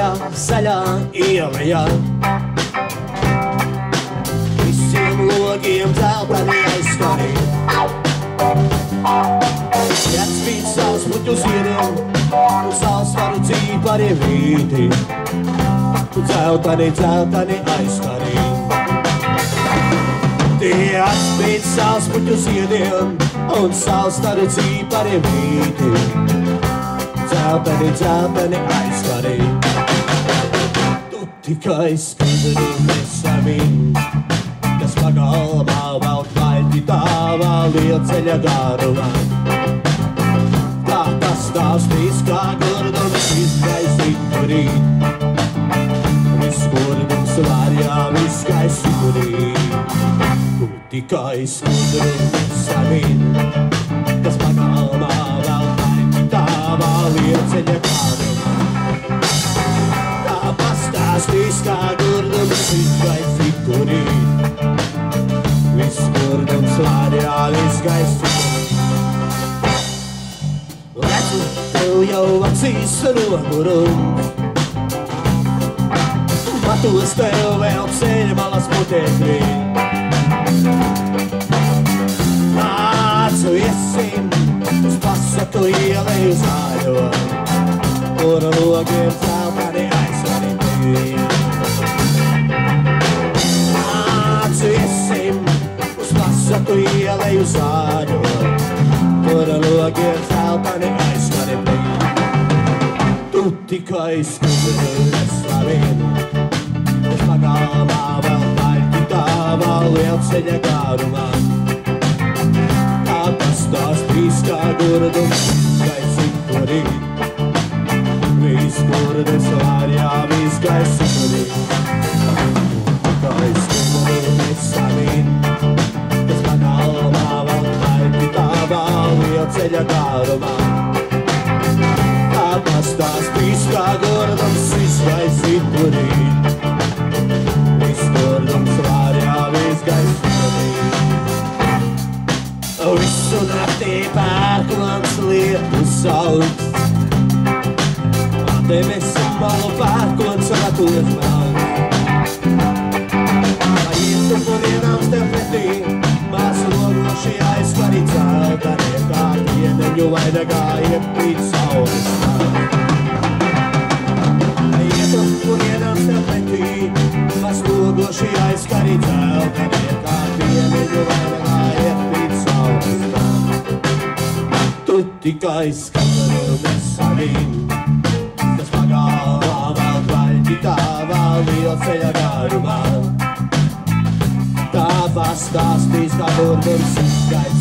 zaļā ielajā. Visiem logiem dzelteni aizskari. Kad spīd saules puķu ziediem, un saules varu dzīpariem vīti, dzelteni aizskari. Tie atspīd saules puķu ziediem, un saules varu dzīpariem vīti, dzelteni aizskari. Tu tikai skudri nesamī, kas pagalmā vēl vaļķi tavā lielceļa garumā. Tā tas stāstīs, kā gurdums izgaisīt turīt. Viss gurdums vārjā, viss gaisi turīt. Tu tikai skudri nesamī, kas pagalmā vēl vaļķi tavā lielceļa garumā. Tā pastāstīs, kā gurdums izgaisīt turīt. Viss gurdums vārjā, viss gaisi turīt. Redzu, tev jau acīs nogurums, matos tev vēl ceļa malas putekļi. Nācu iesim uz pasaku ieleju zāļo, kur logiem dzelteni aizskari. Nācu iesim uz pasaku ieleju zāļo, kur logiem dzelteni aizskari. Tu tikai skudri neslavini, kas pagalmā vēl vaļķi tavā lielceļa garumā. Tā pastāstīs, kā gurdums izgaisīt turīt. Viss gurdums vārjā, viss gaisi turīt. Tu tikai skudri neslavini, kas pagalmā vēl vaļķi tavā lielceļa garumā. Tā pastāstīs, kā gurdums izgaisīt turīt. Viss gurdums vārjā, viss gaisi turīt. Visu naktī pērkons lietus sauc, Demes malu pērkons ratos brauc. Lai ietu pa vienām tev pretī, māsu logoši aizskari dzeltenie, kā pieneņu vainagā iepīt saules nāk. Lai ietu pa vienām tev pretī, māsu logoši aizskari dzeltenie, kā pieneņu vainagā iepīt saules nāk. Tu tikai skudri nesamīni, kas pagalmā vēl vaļķi tavā lielceļa garumā. Tā pastāstīs, kā gurdums izgaisīt